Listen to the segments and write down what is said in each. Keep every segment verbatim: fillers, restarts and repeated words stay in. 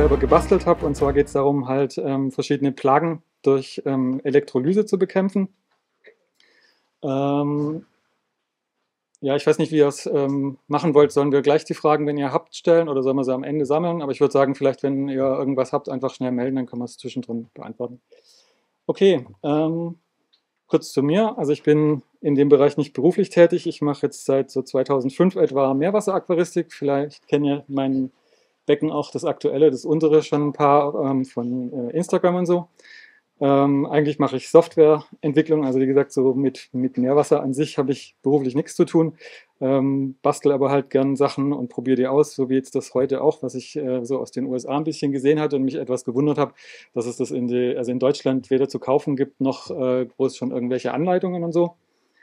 selber gebastelt habe. Und zwar geht es darum, halt ähm, verschiedene Plagen durch ähm, Elektrolyse zu bekämpfen. Ähm, ja, ich weiß nicht, wie ihr es ähm, machen wollt. Sollen wir gleich die Fragen, wenn ihr habt, stellen oder sollen wir sie am Ende sammeln? Aber ich würde sagen, vielleicht, wenn ihr irgendwas habt, einfach schnell melden, dann können wir es zwischendrin beantworten. Okay, ähm, kurz zu mir. Also ich bin in dem Bereich nicht beruflich tätig. Ich mache jetzt seit so zweitausendfünf etwa Meerwasseraquaristik. Vielleicht kennt ihr mein Becken auch, das aktuelle, das untere schon ein paar ähm, von äh, Instagram und so. Ähm, eigentlich mache ich Softwareentwicklung, also wie gesagt, so mit, mit Meerwasser an sich habe ich beruflich nichts zu tun, ähm, bastel aber halt gern Sachen und probiere die aus, so wie jetzt das heute auch, was ich äh, so aus den U S A ein bisschen gesehen hatte und mich etwas gewundert habe, dass es das in, die, also in Deutschland weder zu kaufen gibt, noch äh, groß schon irgendwelche Anleitungen und so.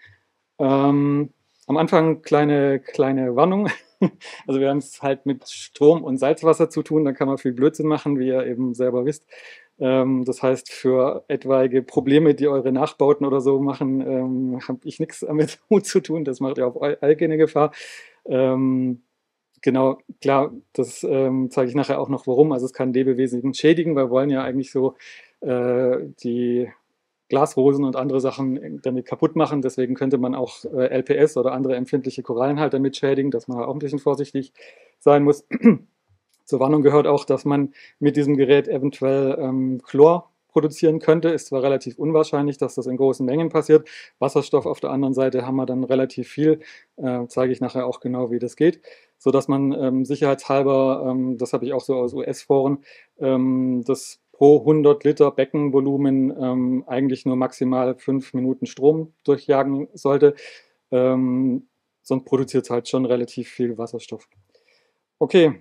Ähm, am Anfang kleine, kleine Warnung. Also wir haben es halt mit Strom und Salzwasser zu tun, da kann man viel Blödsinn machen, wie ihr eben selber wisst. Ähm, das heißt, für etwaige Probleme, die eure Nachbauten oder so machen, ähm, habe ich nichts damit zu tun. Das macht ja auf eigene Gefahr. Ähm, genau, klar, das ähm, zeige ich nachher auch noch, warum. Also es kann Lebewesen schädigen, weil wir wollen ja eigentlich so äh, die Glasrosen und andere Sachen damit kaputt machen. Deswegen könnte man auch äh, L P S oder andere empfindliche Korallen halt damit schädigen, dass man auch ein bisschen vorsichtig sein muss. Zur Warnung gehört auch, dass man mit diesem Gerät eventuell ähm, Chlor produzieren könnte. Ist zwar relativ unwahrscheinlich, dass das in großen Mengen passiert. Wasserstoff auf der anderen Seite haben wir dann relativ viel. Äh, zeige ich nachher auch genau, wie das geht. Sodass man ähm, sicherheitshalber, ähm, das habe ich auch so aus U S-Foren, ähm, das pro hundert Liter Beckenvolumen ähm, eigentlich nur maximal fünf Minuten Strom durchjagen sollte. Ähm, sonst produziert es halt schon relativ viel Wasserstoff. Okay,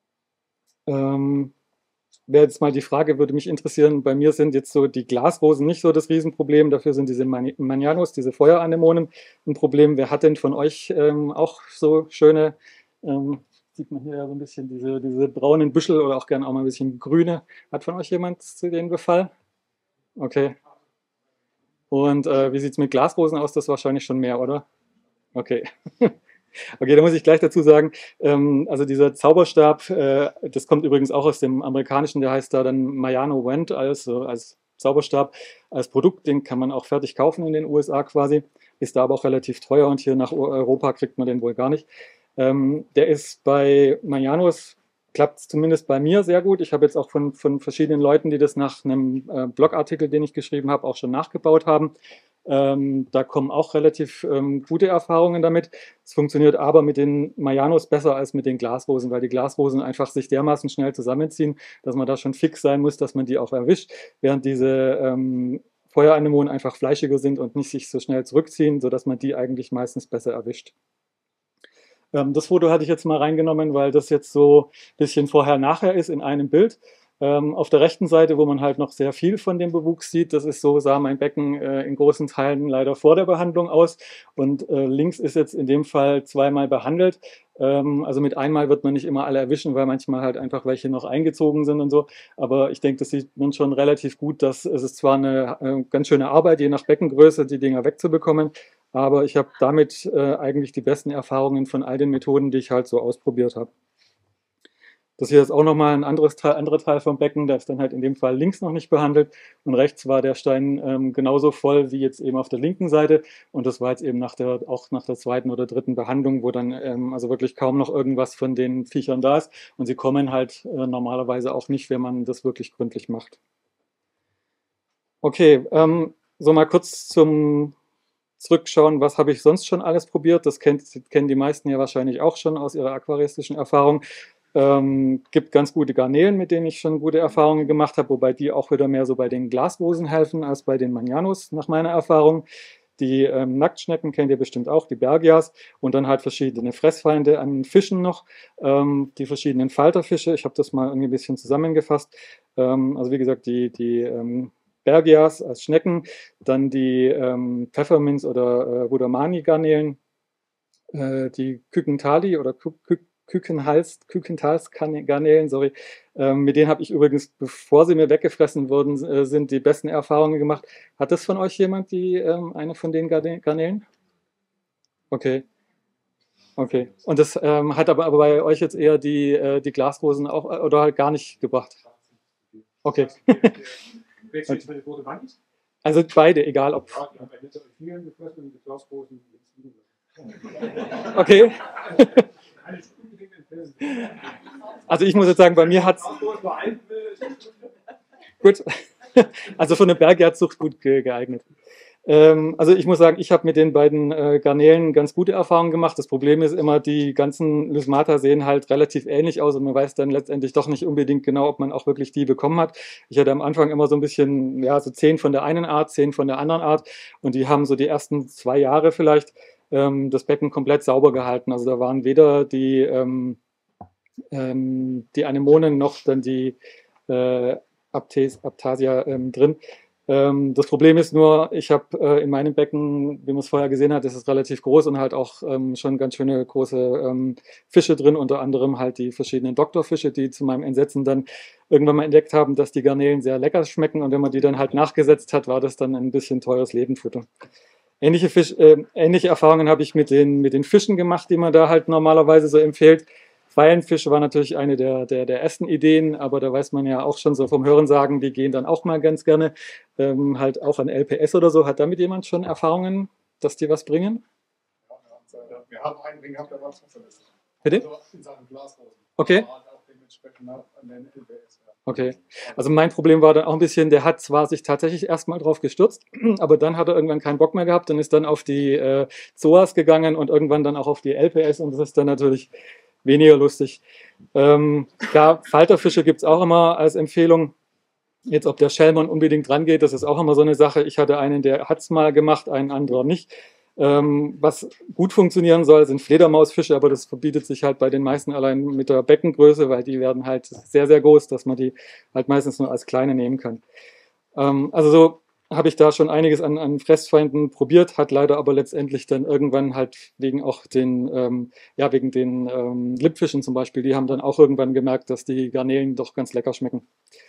ähm, wäre jetzt mal die Frage, würde mich interessieren, bei mir sind jetzt so die Glasrosen nicht so das Riesenproblem, dafür sind diese Manianos, diese Feueranemonen ein Problem. Wer hat denn von euch ähm, auch so schöne, ähm, sieht man hier so ein bisschen diese, diese braunen Büschel oder auch gerne auch mal ein bisschen grüne. Hat von euch jemand zu denen Befall? Okay. Und äh, wie sieht es mit Glasrosen aus? Das ist wahrscheinlich schon mehr, oder? Okay. Okay, da muss ich gleich dazu sagen, ähm, also dieser Zauberstab, äh, das kommt übrigens auch aus dem Amerikanischen, der heißt da dann Mayano Wand als, äh, als Zauberstab, als Produkt, den kann man auch fertig kaufen in den U S A quasi, ist da aber auch relativ teuer und hier nach Europa kriegt man den wohl gar nicht. Ähm, der ist bei Mayanos, klappt es zumindest bei mir sehr gut. Ich habe jetzt auch von, von verschiedenen Leuten, die das nach einem äh, Blogartikel, den ich geschrieben habe, auch schon nachgebaut haben. Ähm, da kommen auch relativ ähm, gute Erfahrungen damit. Es funktioniert aber mit den Mayanos besser als mit den Glasrosen, weil die Glasrosen einfach sich dermaßen schnell zusammenziehen, dass man da schon fix sein muss, dass man die auch erwischt, während diese ähm, Feueranemonen einfach fleischiger sind und nicht sich so schnell zurückziehen, sodass man die eigentlich meistens besser erwischt. Ähm, das Foto hatte ich jetzt mal reingenommen, weil das jetzt so ein bisschen vorher-nachher ist in einem Bild. Ähm, auf der rechten Seite, wo man halt noch sehr viel von dem Bewuchs sieht, das ist so, sah mein Becken äh, in großen Teilen leider vor der Behandlung aus. Und äh, links ist jetzt in dem Fall zweimal behandelt. Ähm, also mit einmal wird man nicht immer alle erwischen, weil manchmal halt einfach welche noch eingezogen sind und so. Aber ich denke, das sieht man schon relativ gut, dass es ist zwar eine äh, ganz schöne Arbeit, je nach Beckengröße die Dinger wegzubekommen. Aber ich habe damit äh, eigentlich die besten Erfahrungen von all den Methoden, die ich halt so ausprobiert habe. Das hier ist auch nochmal ein anderes Teil, anderer Teil vom Becken, der ist dann halt in dem Fall links noch nicht behandelt und rechts war der Stein ähm, genauso voll wie jetzt eben auf der linken Seite und das war jetzt eben nach der, auch nach der zweiten oder dritten Behandlung, wo dann ähm, also wirklich kaum noch irgendwas von den Viechern da ist und sie kommen halt äh, normalerweise auch nicht, wenn man das wirklich gründlich macht. Okay, ähm, so mal kurz zum Zurückschauen, was habe ich sonst schon alles probiert? Das kennt, kennen die meisten ja wahrscheinlich auch schon aus ihrer aquaristischen Erfahrung. Ähm, gibt ganz gute Garnelen, mit denen ich schon gute Erfahrungen gemacht habe, wobei die auch wieder mehr so bei den Glasrosen helfen als bei den Manianos, nach meiner Erfahrung. Die ähm, Nacktschnecken kennt ihr bestimmt auch, die Bergias und dann halt verschiedene Fressfeinde an Fischen noch, ähm, die verschiedenen Falterfische. Ich habe das mal irgendwie ein bisschen zusammengefasst. Ähm, also wie gesagt, die, die ähm, Bergias als Schnecken, dann die ähm, Pfefferminz- oder äh, Rudamani-Garnelen, äh, die Kykentali oder Kü Kü Kükenhals, Kükentalsgarnelen, sorry, ähm, mit denen habe ich übrigens, bevor sie mir weggefressen wurden, äh, sind die besten Erfahrungen gemacht. Hat das von euch jemand, die ähm, eine von den Garnelen? Okay. Okay. Und das ähm, hat aber, aber bei euch jetzt eher die, äh, die Glasrosen auch äh, oder halt gar nicht gebracht? Okay. Wechselst du mit der rote Wand? Also beide, egal ob. Ja, die haben bei Liter vielen gefressen und die Glasrosen Okay. alles unbedingt empfehlen. Also ich muss jetzt sagen, bei mir hat es. Gut. Also für eine Bergjagdzucht gut ge geeignet. Ähm, also ich muss sagen, ich habe mit den beiden äh, Garnelen ganz gute Erfahrungen gemacht. Das Problem ist immer, die ganzen Lysmata sehen halt relativ ähnlich aus und man weiß dann letztendlich doch nicht unbedingt genau, ob man auch wirklich die bekommen hat. Ich hatte am Anfang immer so ein bisschen, ja, so zehn von der einen Art, zehn von der anderen Art und die haben so die ersten zwei Jahre vielleicht ähm, das Becken komplett sauber gehalten. Also da waren weder die, ähm, ähm, die Anemonen noch dann die äh, Aptes, Aptasia ähm, drin. Ähm, das Problem ist nur, ich habe äh, in meinem Becken, wie man es vorher gesehen hat, ist es relativ groß und halt auch ähm, schon ganz schöne große ähm, Fische drin, unter anderem halt die verschiedenen Doktorfische, die zu meinem Entsetzen dann irgendwann mal entdeckt haben, dass die Garnelen sehr lecker schmecken und wenn man die dann halt nachgesetzt hat, war das dann ein bisschen teures Lebendfutter. Ähnliche, Fisch, äh, ähnliche Erfahrungen habe ich mit den, mit den Fischen gemacht, die man da halt normalerweise so empfiehlt. Quallenfische war natürlich eine der, der, der ersten Ideen, aber da weiß man ja auch schon so vom Hörensagen, die gehen dann auch mal ganz gerne ähm, halt auch an L P S oder so. Hat damit jemand schon Erfahrungen, dass die was bringen? Ja, wir haben einen Ring gehabt, der war zuverlässig. Bitte? Also in Sachen Glasrosen. Okay. Aber auch dementsprechend an den L P S. Ja. Okay. Also mein Problem war dann auch ein bisschen, der hat zwar sich tatsächlich erstmal drauf gestürzt, aber dann hat er irgendwann keinen Bock mehr gehabt und ist dann auf die äh, Zoas gegangen und irgendwann dann auch auf die L P S und das ist dann natürlich weniger lustig. Ähm, klar, Falterfische gibt es auch immer als Empfehlung. Jetzt, ob der Schellmann unbedingt rangeht, das ist auch immer so eine Sache. Ich hatte einen, der hat es mal gemacht, einen anderen nicht. Ähm, was gut funktionieren soll, sind Fledermausfische, aber das verbietet sich halt bei den meisten allein mit der Beckengröße, weil die werden halt sehr, sehr groß, dass man die halt meistens nur als kleine nehmen kann. Ähm, also so habe ich da schon einiges an, an Fressfeinden probiert, hat leider aber letztendlich dann irgendwann halt wegen auch den, ähm, ja, wegen den ähm, Lippfischen zum Beispiel, die haben dann auch irgendwann gemerkt, dass die Garnelen doch ganz lecker schmecken.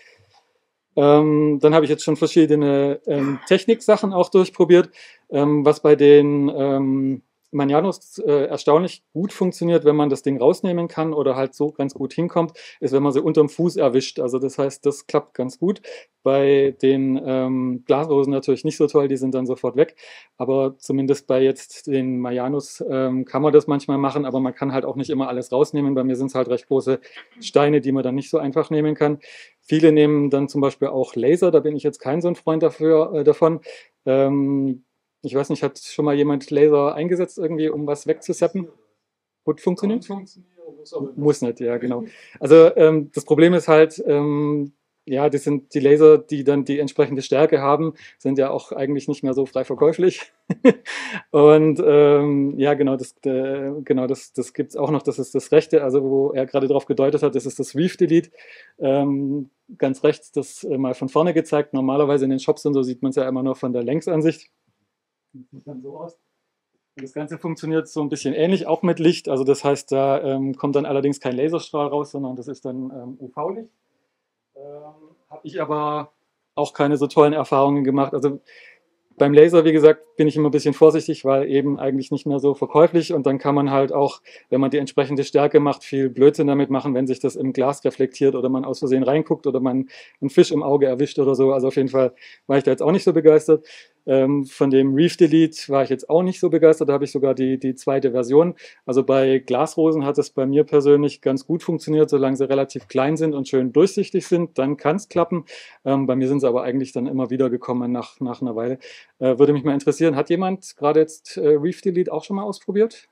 Ähm, dann habe ich jetzt schon verschiedene ähm, Techniksachen auch durchprobiert, ähm, was bei den ähm, Manianos äh, erstaunlich gut funktioniert, wenn man das Ding rausnehmen kann oder halt so ganz gut hinkommt, ist, wenn man sie unterm Fuß erwischt. Also das heißt, das klappt ganz gut. Bei den ähm, Glasrosen natürlich nicht so toll, die sind dann sofort weg. Aber zumindest bei jetzt den Marianus ähm, kann man das manchmal machen, aber man kann halt auch nicht immer alles rausnehmen. Bei mir sind es halt recht große Steine, die man dann nicht so einfach nehmen kann. Viele nehmen dann zum Beispiel auch Laser, da bin ich jetzt kein so ein Freund dafür, äh, davon. Ähm, ich weiß nicht, hat schon mal jemand Laser eingesetzt, irgendwie, um was wegzuseppen? Gut funktioniert? Muss nicht, ja, genau. Also ähm, das Problem ist halt, ähm, ja, das sind die Laser, die dann die entsprechende Stärke haben, sind ja auch eigentlich nicht mehr so frei verkäuflich. Und ähm, ja, genau, das, äh, genau, das, das gibt es auch noch, das ist das rechte, also wo er gerade darauf gedeutet hat, das ist das Reef Delete. Ähm, ganz rechts das äh, mal von vorne gezeigt. Normalerweise in den Shops und so sieht man es ja immer nur von der Längsansicht. Das sieht dann so aus. Und das Ganze funktioniert so ein bisschen ähnlich, auch mit Licht. Also das heißt, da ähm, kommt dann allerdings kein Laserstrahl raus, sondern das ist dann ähm, U V-Licht. Ähm, Habe ich aber auch keine so tollen Erfahrungen gemacht. Also beim Laser, wie gesagt, bin ich immer ein bisschen vorsichtig, weil eben eigentlich nicht mehr so verkäuflich und dann kann man halt auch, wenn man die entsprechende Stärke macht, viel Blödsinn damit machen, wenn sich das im Glas reflektiert oder man aus Versehen reinguckt oder man einen Fisch im Auge erwischt oder so. Also auf jeden Fall war ich da jetzt auch nicht so begeistert. Ähm, von dem Reef Delete war ich jetzt auch nicht so begeistert, da habe ich sogar die, die zweite Version. Also bei Glasrosen hat es bei mir persönlich ganz gut funktioniert, solange sie relativ klein sind und schön durchsichtig sind, dann kann es klappen. Ähm, bei mir sind sie aber eigentlich dann immer wieder gekommen nach, nach einer Weile. Äh, würde mich mal interessieren, hat jemand gerade jetzt äh, Reef Delete auch schon mal ausprobiert?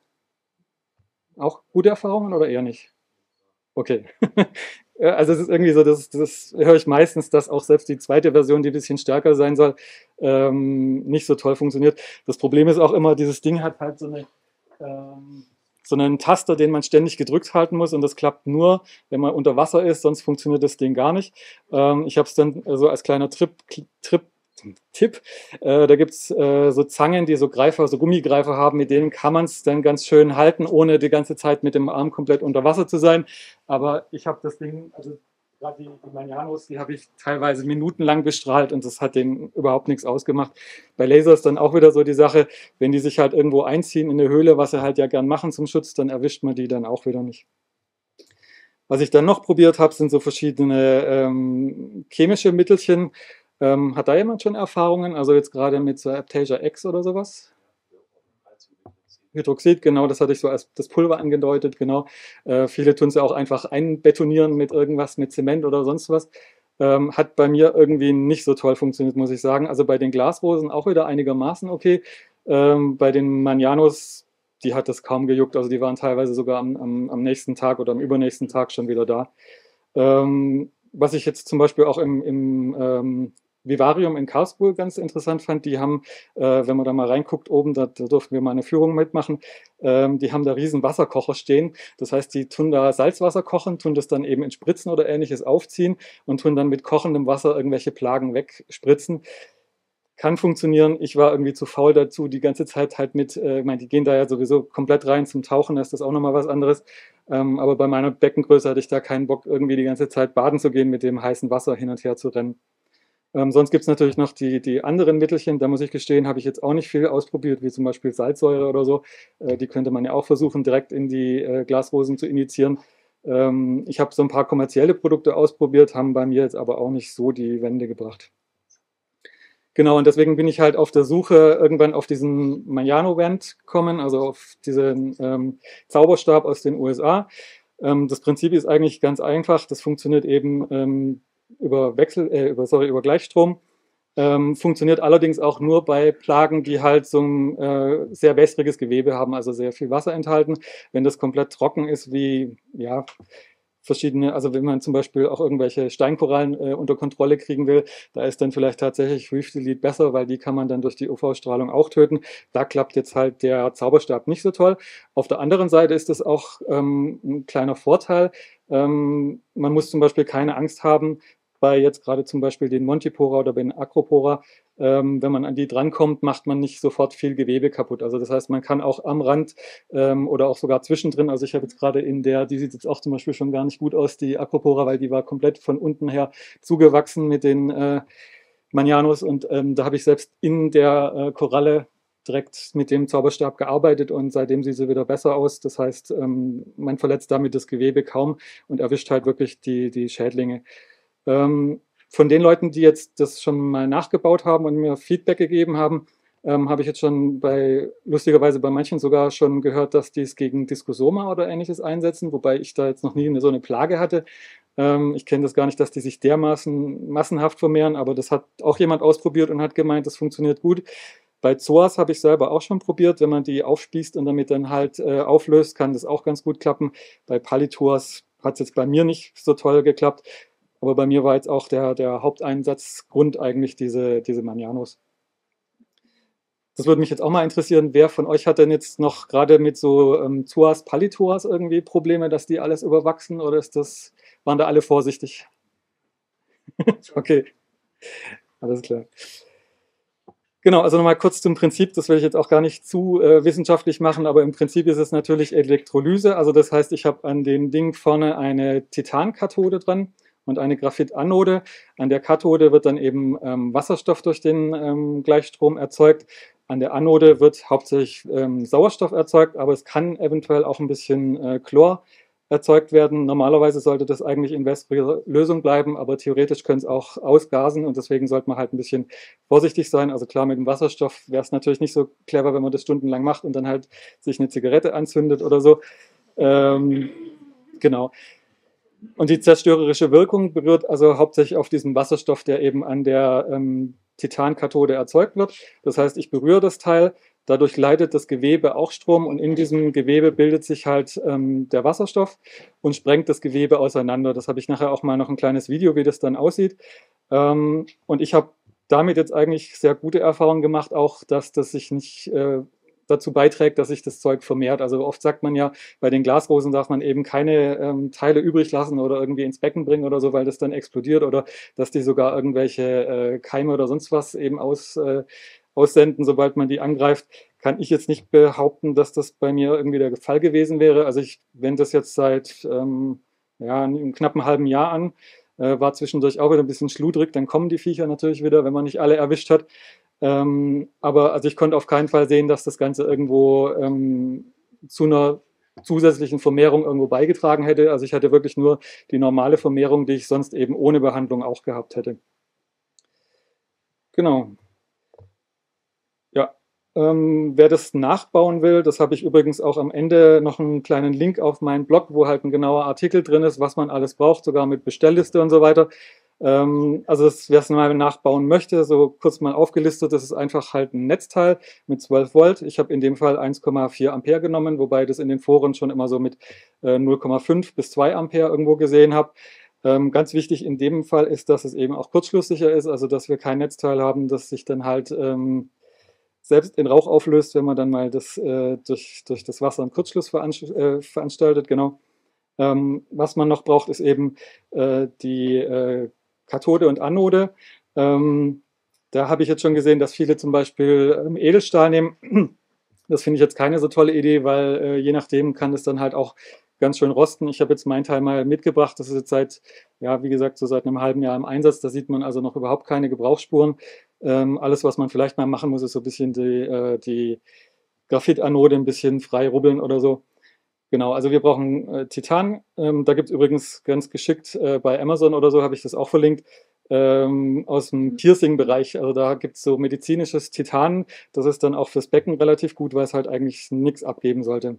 Auch gute Erfahrungen oder eher nicht? Okay. Also es ist irgendwie so, das, das höre ich meistens, dass auch selbst die zweite Version, die ein bisschen stärker sein soll, ähm, nicht so toll funktioniert. Das Problem ist auch immer, dieses Ding hat halt so, eine, ähm, so einen Taster, den man ständig gedrückt halten muss und das klappt nur, wenn man unter Wasser ist, sonst funktioniert das Ding gar nicht. Ähm, ich habe es dann so als kleiner Trip, Trip Tipp, äh, da gibt es äh, so Zangen, die so Greifer, so Gummigreifer haben, mit denen kann man es dann ganz schön halten, ohne die ganze Zeit mit dem Arm komplett unter Wasser zu sein. Aber ich habe das Ding, also gerade die, die Manianos, die habe ich teilweise minutenlang bestrahlt und das hat denen überhaupt nichts ausgemacht. Bei Laser ist dann auch wieder so die Sache, wenn die sich halt irgendwo einziehen in eine Höhle, was sie halt ja gern machen zum Schutz, dann erwischt man die dann auch wieder nicht. Was ich dann noch probiert habe, sind so verschiedene ähm, chemische Mittelchen. Ähm, hat da jemand schon Erfahrungen? Also jetzt gerade mit so Aptasia X oder sowas? Hydroxid, genau, das hatte ich so als das Pulver angedeutet, genau. Äh, viele tun es ja auch einfach einbetonieren mit irgendwas, mit Zement oder sonst was. Ähm, hat bei mir irgendwie nicht so toll funktioniert, muss ich sagen. Also bei den Glasrosen auch wieder einigermaßen okay. Ähm, bei den Manianos, die hat das kaum gejuckt. Also die waren teilweise sogar am, am, am nächsten Tag oder am übernächsten Tag schon wieder da. Ähm, was ich jetzt zum Beispiel auch im, im ähm, Vivarium in Karlsruhe ganz interessant fand, die haben, äh, wenn man da mal reinguckt, oben, da, da durften wir mal eine Führung mitmachen, ähm, die haben da riesen Wasserkocher stehen. Das heißt, die tun da Salzwasser kochen, tun das dann eben in Spritzen oder ähnliches aufziehen und tun dann mit kochendem Wasser irgendwelche Plagen wegspritzen. Kann funktionieren. Ich war irgendwie zu faul dazu, die ganze Zeit halt mit, äh, ich meine, die gehen da ja sowieso komplett rein zum Tauchen, da ist das auch nochmal was anderes. Ähm, aber bei meiner Beckengröße hatte ich da keinen Bock, irgendwie die ganze Zeit baden zu gehen, mit dem heißen Wasser hin und her zu rennen. Ähm, sonst gibt es natürlich noch die, die anderen Mittelchen, da muss ich gestehen, habe ich jetzt auch nicht viel ausprobiert, wie zum Beispiel Salzsäure oder so. Äh, die könnte man ja auch versuchen, direkt in die äh, Glasrosen zu injizieren. Ähm, ich habe so ein paar kommerzielle Produkte ausprobiert, haben bei mir jetzt aber auch nicht so die Wende gebracht. Genau, und deswegen bin ich halt auf der Suche irgendwann auf diesen Mariano-Wand gekommen, also auf diesen ähm, Zauberstab aus den U S A. Ähm, das Prinzip ist eigentlich ganz einfach. Das funktioniert eben ähm, über Wechsel, äh, über, sorry, über Gleichstrom. Ähm, funktioniert allerdings auch nur bei Plagen, die halt so ein äh, sehr wässriges Gewebe haben, also sehr viel Wasser enthalten. Wenn das komplett trocken ist, wie ja, verschiedene, also wenn man zum Beispiel auch irgendwelche Steinkorallen äh, unter Kontrolle kriegen will, da ist dann vielleicht tatsächlich Reef-Delete besser, weil die kann man dann durch die U V-Strahlung auch töten. Da klappt jetzt halt der Zauberstab nicht so toll. Auf der anderen Seite ist das auch ähm, ein kleiner Vorteil. Ähm, man muss zum Beispiel keine Angst haben, bei jetzt gerade zum Beispiel den Montipora oder den Acropora, ähm, wenn man an die drankommt, macht man nicht sofort viel Gewebe kaputt. Also das heißt, man kann auch am Rand ähm, oder auch sogar zwischendrin, also ich habe jetzt gerade in der, die sieht jetzt auch zum Beispiel schon gar nicht gut aus, die Acropora, weil die war komplett von unten her zugewachsen mit den äh, Manianos und ähm, da habe ich selbst in der äh, Koralle direkt mit dem Zauberstab gearbeitet und seitdem sieht sie wieder besser aus. Das heißt, ähm, man verletzt damit das Gewebe kaum und erwischt halt wirklich die, die Schädlinge. Ähm, von den Leuten, die jetzt das schon mal nachgebaut haben und mir Feedback gegeben haben, ähm, habe ich jetzt schon bei, lustigerweise bei manchen sogar schon gehört, dass die es gegen Diskusoma oder ähnliches einsetzen, wobei ich da jetzt noch nie eine, so eine Plage hatte. Ähm, ich kenne das gar nicht, dass die sich dermaßen massenhaft vermehren, aber das hat auch jemand ausprobiert und hat gemeint, das funktioniert gut. Bei Zoas habe ich selber auch schon probiert, wenn man die aufspießt und damit dann halt äh, auflöst, kann das auch ganz gut klappen. Bei Palitoas hat es jetzt bei mir nicht so toll geklappt. Aber bei mir war jetzt auch der, der Haupteinsatzgrund eigentlich diese, diese Manianos. Das würde mich jetzt auch mal interessieren, wer von euch hat denn jetzt noch gerade mit so ähm, Zoas, Palitoas irgendwie Probleme, dass die alles überwachsen oder ist das, waren da alle vorsichtig? Okay, alles klar. Genau, also nochmal kurz zum Prinzip, das will ich jetzt auch gar nicht zu äh, wissenschaftlich machen, aber im Prinzip ist es natürlich Elektrolyse, also das heißt, ich habe an dem Ding vorne eine Titankathode dran und eine Graphitanode. An der Kathode wird dann eben ähm, Wasserstoff durch den ähm, Gleichstrom erzeugt. An der Anode wird hauptsächlich ähm, Sauerstoff erzeugt, aber es kann eventuell auch ein bisschen äh, Chlor erzeugt werden. Normalerweise sollte das eigentlich in wässriger Lösung bleiben, aber theoretisch können es auch ausgasen und deswegen sollte man halt ein bisschen vorsichtig sein. Also klar, mit dem Wasserstoff wäre es natürlich nicht so clever, wenn man das stundenlang macht und dann halt sich eine Zigarette anzündet oder so. Ähm, genau. Und die zerstörerische Wirkung berührt also hauptsächlich auf diesen Wasserstoff, der eben an der ähm, Titankathode erzeugt wird. Das heißt, ich berühre das Teil, dadurch leitet das Gewebe auch Strom und in diesem Gewebe bildet sich halt ähm, der Wasserstoff und sprengt das Gewebe auseinander. Das habe ich nachher auch mal noch ein kleines Video, wie das dann aussieht. Ähm, und ich habe damit jetzt eigentlich sehr gute Erfahrungen gemacht, auch dass das sich nicht äh, dazu beiträgt, dass sich das Zeug vermehrt. Also oft sagt man ja, bei den Glasrosen darf man eben keine ähm, Teile übrig lassen oder irgendwie ins Becken bringen oder so, weil das dann explodiert oder dass die sogar irgendwelche äh, Keime oder sonst was eben aus, äh, aussenden, sobald man die angreift. Kann ich jetzt nicht behaupten, dass das bei mir irgendwie der Fall gewesen wäre. Also ich wende das jetzt seit ähm, ja, einem knappen halben Jahr an. Äh, war zwischendurch auch wieder ein bisschen schludrig, dann kommen die Viecher natürlich wieder, wenn man nicht alle erwischt hat. Ähm, aber also ich konnte auf keinen Fall sehen, dass das Ganze irgendwo ähm, zu einer zusätzlichen Vermehrung irgendwo beigetragen hätte. Also ich hatte wirklich nur die normale Vermehrung, die ich sonst eben ohne Behandlung auch gehabt hätte. Genau. Ja, ähm, wer das nachbauen will, das habe ich übrigens auch am Ende noch einen kleinen Link auf meinen Blog, wo halt ein genauer Artikel drin ist, was man alles braucht, sogar mit Bestellliste und so weiter. Ähm, also wer es mal nachbauen möchte, so kurz mal aufgelistet, das ist einfach halt ein Netzteil mit zwölf Volt. Ich habe in dem Fall eins Komma vier Ampere genommen, wobei das in den Foren schon immer so mit äh, null Komma fünf bis zwei Ampere irgendwo gesehen habe. Ähm, ganz wichtig in dem Fall ist, dass es eben auch kurzschlusssicher ist, also dass wir kein Netzteil haben, das sich dann halt ähm, selbst in Rauch auflöst, wenn man dann mal das äh, durch, durch das Wasser einen Kurzschluss veranst äh, veranstaltet. Genau. Ähm, was man noch braucht, ist eben äh, die äh, Kathode und Anode. Ähm, da habe ich jetzt schon gesehen, dass viele zum Beispiel ähm, Edelstahl nehmen. Das finde ich jetzt keine so tolle Idee, weil äh, je nachdem kann es dann halt auch ganz schön rosten. Ich habe jetzt meinen Teil mal mitgebracht. Das ist jetzt seit, ja, wie gesagt, so seit einem halben Jahr im Einsatz. Da sieht man also noch überhaupt keine Gebrauchsspuren. Ähm, alles, was man vielleicht mal machen muss, ist so ein bisschen die, äh, die Graphitanode ein bisschen frei rubbeln oder so. Genau, also wir brauchen äh, Titan. Ähm, da gibt es übrigens ganz geschickt äh, bei Amazon oder so, habe ich das auch verlinkt, ähm, aus dem Piercing-Bereich. Also da gibt es so medizinisches Titan. Das ist dann auch fürs Becken relativ gut, weil es halt eigentlich nichts abgeben sollte.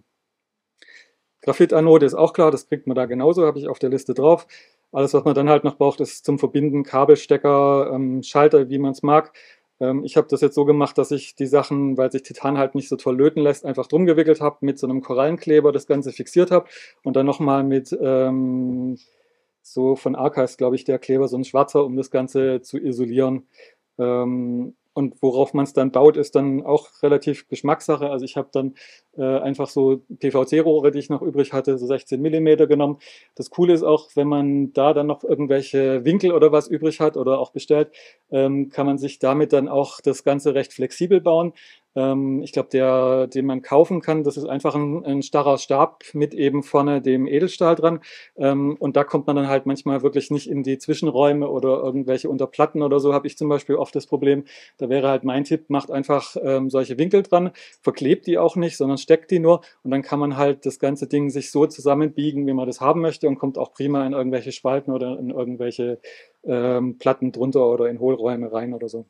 Graphitanode ist auch klar, das kriegt man da genauso, habe ich auf der Liste drauf. Alles, was man dann halt noch braucht, ist zum Verbinden Kabelstecker, ähm, Schalter, wie man es mag. Ähm, ich habe das jetzt so gemacht, dass ich die Sachen, weil sich Titan halt nicht so toll löten lässt, einfach drum gewickelt habe, mit so einem Korallenkleber das Ganze fixiert habe und dann nochmal mit ähm, so von Arca ist, glaube ich, der Kleber, so ein schwarzer, um das Ganze zu isolieren. Ähm, und worauf man es dann baut, ist dann auch relativ Geschmackssache. Also ich habe dann äh, einfach so P V C-Rohre, die ich noch übrig hatte, so sechzehn Millimeter genommen. Das Coole ist auch, wenn man da dann noch irgendwelche Winkel oder was übrig hat oder auch bestellt, ähm, kann man sich damit dann auch das Ganze recht flexibel bauen. Ähm, ich glaube, der, den man kaufen kann, das ist einfach ein, ein starrer Stab mit eben vorne dem Edelstahl dran. Ähm, und da kommt man dann halt manchmal wirklich nicht in die Zwischenräume oder irgendwelche Unterplatten oder so, habe ich zum Beispiel oft das Problem. Da wäre halt mein Tipp, macht einfach ähm, solche Winkel dran, verklebt die auch nicht, sondern steckt die nur und dann kann man halt das ganze Ding sich so zusammenbiegen, wie man das haben möchte und kommt auch prima in irgendwelche Spalten oder in irgendwelche ähm, Platten drunter oder in Hohlräume rein oder so.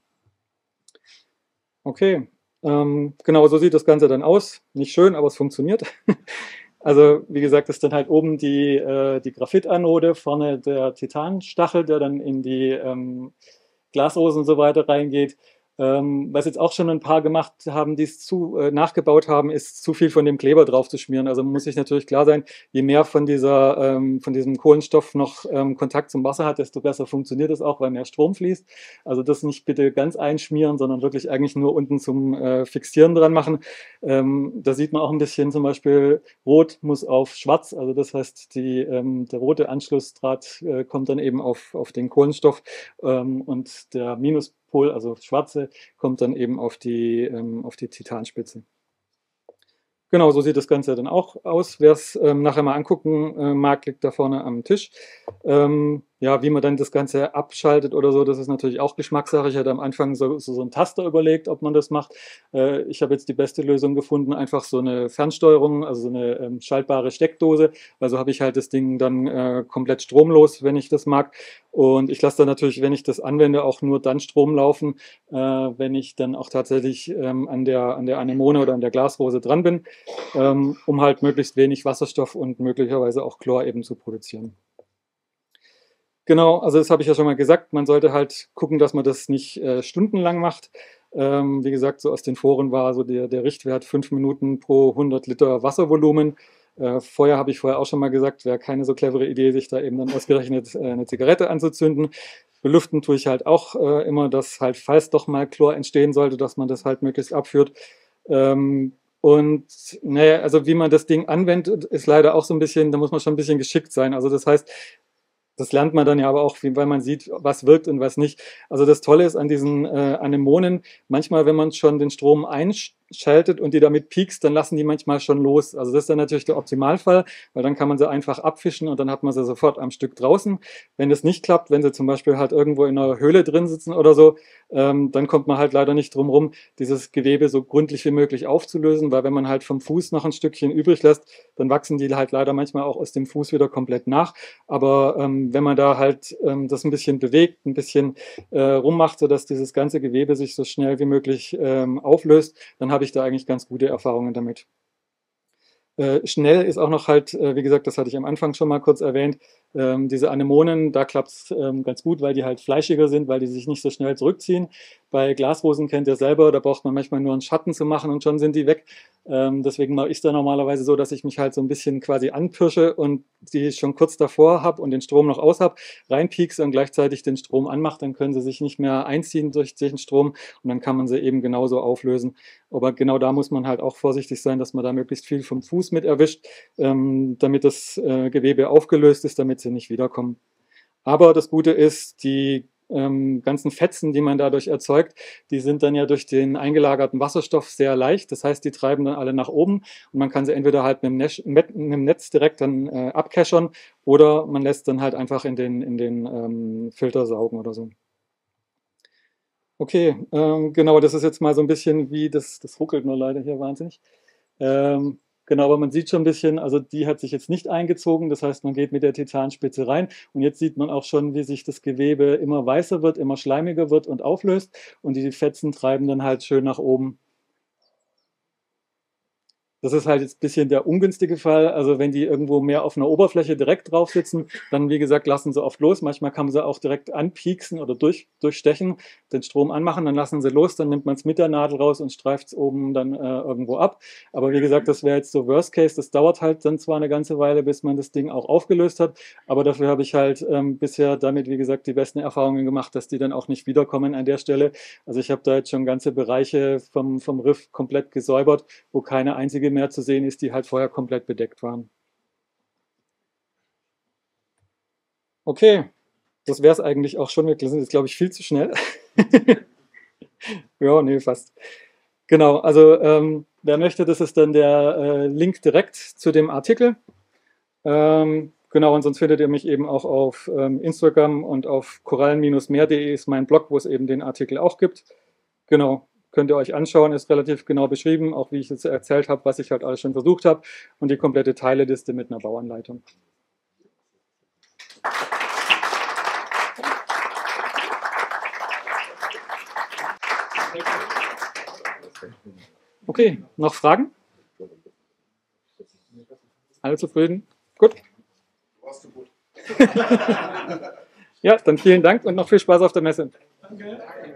Okay, ähm, genau so sieht das Ganze dann aus. Nicht schön, aber es funktioniert. Also wie gesagt, ist dann halt oben die, äh, die Graphitanode, vorne der Titanstachel, der dann in die ähm, Glasrosen und so weiter reingeht. Ähm, was jetzt auch schon ein paar gemacht haben, die es zu äh, nachgebaut haben, ist zu viel von dem Kleber drauf zu schmieren. Also muss sich natürlich klar sein, je mehr von dieser ähm, von diesem Kohlenstoff noch ähm, Kontakt zum Wasser hat, desto besser funktioniert es auch, weil mehr Strom fließt. Also das nicht bitte ganz einschmieren, sondern wirklich eigentlich nur unten zum äh, Fixieren dran machen. Ähm, da sieht man auch ein bisschen zum Beispiel, Rot muss auf Schwarz, also das heißt, die, ähm, der rote Anschlussdraht äh, kommt dann eben auf, auf den Kohlenstoff ähm, und der Minuspol, also schwarze, kommt dann eben auf die, ähm, auf die Titanspitze. Genau, so sieht das Ganze dann auch aus. Wer es ähm, nachher mal angucken äh, mag, liegt da vorne am Tisch. Ähm, ja, wie man dann das Ganze abschaltet oder so, das ist natürlich auch Geschmackssache. Ich hatte am Anfang so, so, so einen Taster überlegt, ob man das macht. Äh, ich habe jetzt die beste Lösung gefunden, einfach so eine Fernsteuerung, also so eine ähm, schaltbare Steckdose. Also habe ich halt das Ding dann äh, komplett stromlos, wenn ich das mag. Und ich lasse dann natürlich, wenn ich das anwende, auch nur dann Strom laufen, äh, wenn ich dann auch tatsächlich ähm, an der, an der Anemone oder an der Glasrose dran bin, ähm, um halt möglichst wenig Wasserstoff und möglicherweise auch Chlor eben zu produzieren. Genau, also das habe ich ja schon mal gesagt, man sollte halt gucken, dass man das nicht äh, stundenlang macht. Ähm, wie gesagt, so aus den Foren war so der, der Richtwert fünf Minuten pro hundert Liter Wasservolumen. Äh, Feuer habe ich vorher auch schon mal gesagt, wäre keine so clevere Idee, sich da eben dann ausgerechnet äh, eine Zigarette anzuzünden. Belüften tue ich halt auch äh, immer, dass halt, falls doch mal Chlor entstehen sollte, dass man das halt möglichst abführt. Ähm, und naja, also wie man das Ding anwendet, ist leider auch so ein bisschen, da muss man schon ein bisschen geschickt sein. Also das heißt, das lernt man dann ja aber auch, weil man sieht, was wirkt und was nicht. Also das Tolle ist an diesen äh, Anemonen, manchmal, wenn man schon den Strom einstellt, schaltet und die damit piekst, dann lassen die manchmal schon los. Also das ist dann natürlich der Optimalfall, weil dann kann man sie einfach abfischen und dann hat man sie sofort am Stück draußen. Wenn das nicht klappt, wenn sie zum Beispiel halt irgendwo in einer Höhle drin sitzen oder so, ähm, dann kommt man halt leider nicht drum rum, dieses Gewebe so gründlich wie möglich aufzulösen, weil wenn man halt vom Fuß noch ein Stückchen übrig lässt, dann wachsen die halt leider manchmal auch aus dem Fuß wieder komplett nach. Aber ähm, wenn man da halt ähm, das ein bisschen bewegt, ein bisschen äh, rummacht, sodass dieses ganze Gewebe sich so schnell wie möglich ähm, auflöst, dann habe ich da eigentlich ganz gute Erfahrungen damit. Äh, schnell ist auch noch halt, äh, wie gesagt, das hatte ich am Anfang schon mal kurz erwähnt, ähm, diese Anemonen, da klappt es ähm, ganz gut, weil die halt fleischiger sind, weil die sich nicht so schnell zurückziehen. Bei Glasrosen kennt ihr selber, da braucht man manchmal nur einen Schatten zu machen und schon sind die weg. Ähm, deswegen mache ich es da normalerweise so, dass ich mich halt so ein bisschen quasi anpirsche und die schon kurz davor habe und den Strom noch aus habe, reinpiekse und gleichzeitig den Strom anmache, dann können sie sich nicht mehr einziehen durch den Strom und dann kann man sie eben genauso auflösen. Aber genau da muss man halt auch vorsichtig sein, dass man da möglichst viel vom Fuß mit erwischt, ähm, damit das äh, Gewebe aufgelöst ist, damit sie nicht wiederkommen. Aber das Gute ist, die ähm, ganzen Fetzen, die man dadurch erzeugt, die sind dann ja durch den eingelagerten Wasserstoff sehr leicht. Das heißt, die treiben dann alle nach oben und man kann sie entweder halt mit dem, Netz, mit dem Netz direkt dann äh, abkeschern oder man lässt dann halt einfach in den, in den ähm, Filter saugen oder so. Okay, ähm, genau, das ist jetzt mal so ein bisschen wie, das, das ruckelt nur leider hier wahnsinnig. Ähm, genau, aber man sieht schon ein bisschen, also die hat sich jetzt nicht eingezogen, das heißt, man geht mit der Titanspitze rein und jetzt sieht man auch schon, wie sich das Gewebe immer weißer wird, immer schleimiger wird und auflöst und die Fetzen treiben dann halt schön nach oben. Das ist halt jetzt ein bisschen der ungünstige Fall. Also wenn die irgendwo mehr auf einer Oberfläche direkt drauf sitzen, dann wie gesagt, lassen sie oft los. Manchmal kann man sie auch direkt anpieksen oder durch, durchstechen, den Strom anmachen, dann lassen sie los, dann nimmt man es mit der Nadel raus und streift es oben dann äh, irgendwo ab. Aber wie gesagt, das wäre jetzt so Worst Case. Das dauert halt dann zwar eine ganze Weile, bis man das Ding auch aufgelöst hat, aber dafür habe ich halt ähm, bisher damit, wie gesagt, die besten Erfahrungen gemacht, dass die dann auch nicht wiederkommen an der Stelle. Also ich habe da jetzt schon ganze Bereiche vom, vom Riff komplett gesäubert, wo keine einzige mehr zu sehen ist, die halt vorher komplett bedeckt waren. Okay, das wäre es eigentlich auch schon. Wir sind jetzt, glaube ich, viel zu schnell. Ja, nee, fast. Genau, also ähm, wer möchte, das ist dann der äh, Link direkt zu dem Artikel. Ähm, genau, und sonst findet ihr mich eben auch auf ähm, Instagram und auf korallen Bindestrich meer punkt de ist mein Blog, wo es eben den Artikel auch gibt. Genau. Könnt ihr euch anschauen, ist relativ genau beschrieben, auch wie ich jetzt erzählt habe, was ich halt alles schon versucht habe und die komplette Teileliste mit einer Bauanleitung. Okay, noch Fragen? Alle zufrieden? Gut. Warst du gut. Ja, dann vielen Dank und noch viel Spaß auf der Messe. Danke.